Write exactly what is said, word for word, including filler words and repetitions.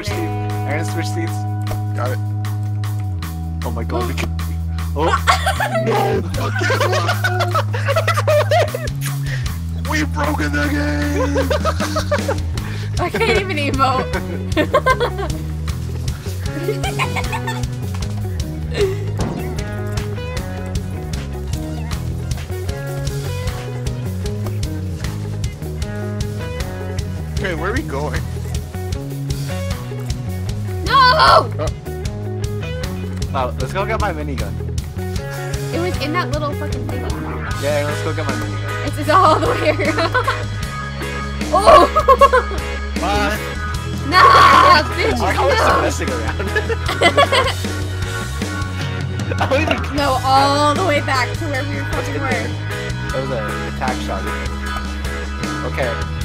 switch seats. Aaron, switch seats. Got it. Oh my god, we can. Oh! No! We've broken the game! I can't even emote. Okay, where are we going? No! Oh. Wow, let's go get my minigun. It was in that little fucking thing. Yeah, let's go get my minigun. It's, it's all the way around. Oh! Bye! Nah, bitch, I was no. messing around. I don't even... No, all the way back to where we were fucking were. That was an attack shot. Okay.